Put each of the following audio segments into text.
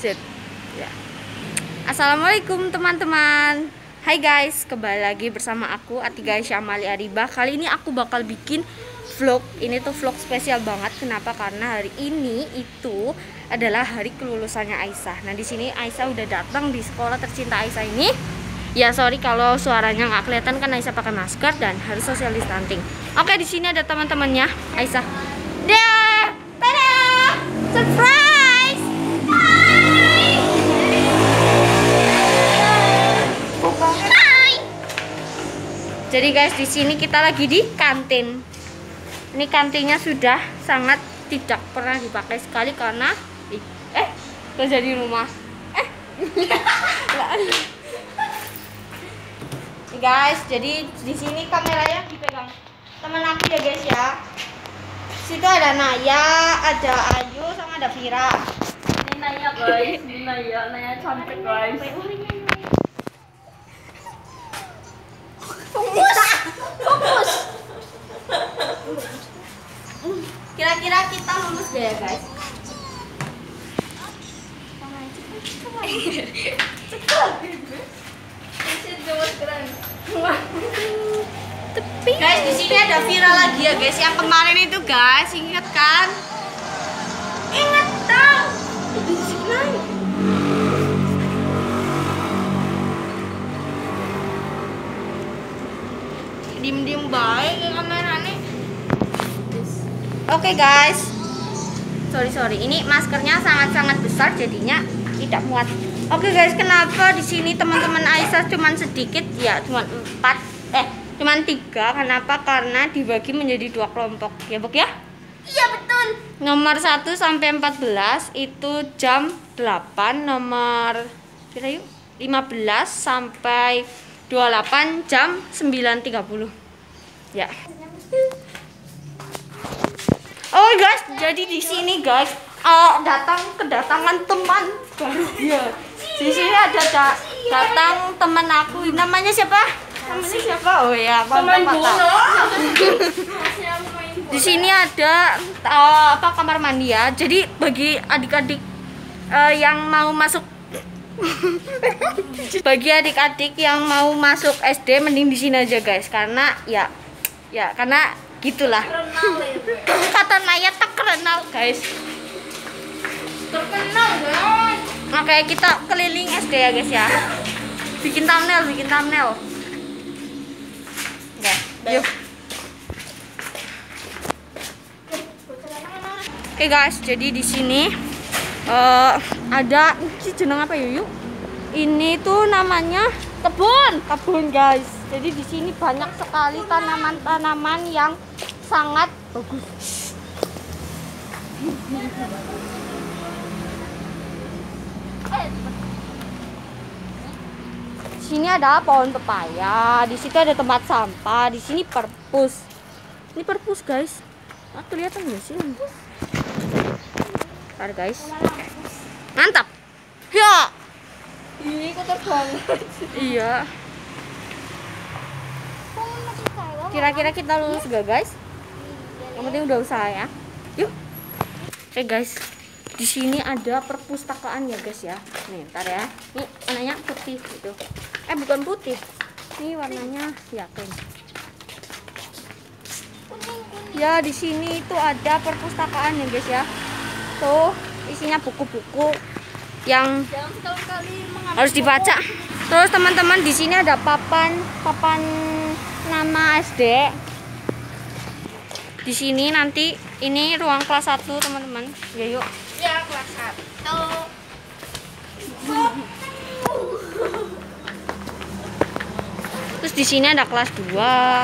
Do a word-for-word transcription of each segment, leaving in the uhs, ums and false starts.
Set. Ya. Assalamualaikum teman-teman. Hai guys, kembali lagi bersama aku Atiga Syamali Ariba. Kali ini aku bakal bikin vlog. Ini tuh vlog spesial banget. Kenapa? Karena hari ini itu adalah hari kelulusannya Aisyah. Nah, di sini Aisyah udah datang di sekolah tercinta Aisyah ini. Ya sorry kalau suaranya nggak kelihatan kan Aisyah pakai masker dan harus social distancing. Oke, di sini ada teman-temannya Aisyah. Dah, tada, surprise. Hai. Jadi guys, di sini kita lagi di kantin. Ini kantinnya sudah sangat tidak pernah dipakai sekali karena eh kerja di rumah. Eh. Guys, jadi di sini kameranya dipegang teman aku ya guys ya. Situ ada Naya, ada Ayu, sama ada Vira. Ini Naya guys, ini Naya, Naya cantik guys. Fokus, fokus. Kira-kira kita lulus gak ya guys? Guys, di sini ada Vira lagi ya guys. Yang kemarin itu guys, ingat kan? Ingat dong. Di sini. Dim-dim baik ke kamera nih. Oke guys. Sorry sorry, ini maskernya sangat-sangat besar jadinya tidak muat. Oke guys, kenapa di sini teman-teman Aisyah cuman sedikit ya, cuman empat eh cuman tiga. Kenapa? Karena dibagi menjadi dua kelompok ya Bok ya? Iya betul. Nomor satu sampai empat belas itu jam delapan, nomor kira yuk lima belas sampai dua puluh delapan jam sembilan tiga puluh. Ya. Oh guys, jadi di sini guys uh, datang kedatangan teman baru ya. Di sini ada da datang teman aku. Namanya siapa? Namanya siapa? Oh ya, teman bola. Di sini ada uh, apa kamar mandi ya. Jadi bagi adik-adik uh, yang mau masuk bagi adik-adik yang mau masuk S D mending di sini aja guys, karena ya ya karena gitulah. Kata Naya tak kenal guys. Terkenal guys. Oke, kita keliling S D ya guys ya. Bikin thumbnail, bikin thumbnail. Oke, yuk. Oke guys, jadi di sini uh, ada si jeneng apa yuk? Ini tuh namanya kebun, kebun guys. Jadi di sini banyak sekali tanaman-tanaman yang sangat bagus. Di sini ada pohon pepaya, di situ ada tempat sampah, di sini perpus. Ini perpus guys. Ah, kelihatan nggak sih? Bentar guys. Mantap. Ya. Ini kotor banget. Iya. Kira-kira kita lulus gak guys? Yang penting udah usaha ya. Yuk. Oke guys, di sini ada perpustakaan ya guys ya. Nih, ntar ya. Nih warnanya putih gitu. Eh bukan putih. Ini warnanya ya pink. Ya di sini itu ada perpustakaan ya guys ya. Tuh isinya buku-buku yang harus dibaca. Terus teman-teman di sini ada papan papan nama S D. Di sini nanti ini ruang kelas satu teman-teman. Ya yuk. Ya kelas satu. Terus di sini ada kelas dua.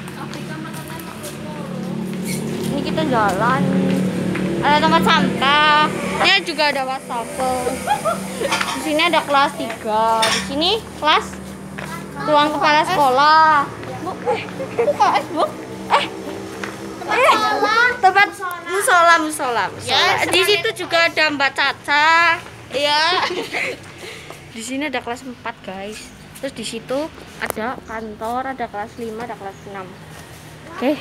Ini kita jalan. Ada tempat sampah. Ini juga ada wastafel. Di sini ada kelas tiga. Di sini kelas ruang kepala sekolah. Bu, eh, U K S, Bu. Eh. Eh, tempat musola, musola, musola. Di situ juga ada Mbak Caca. Iya. Di sini ada kelas empat, guys. Terus di situ ada kantor, ada kelas lima, ada kelas enam. Oke.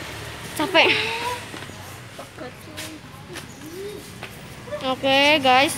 Capek. Oke, guys.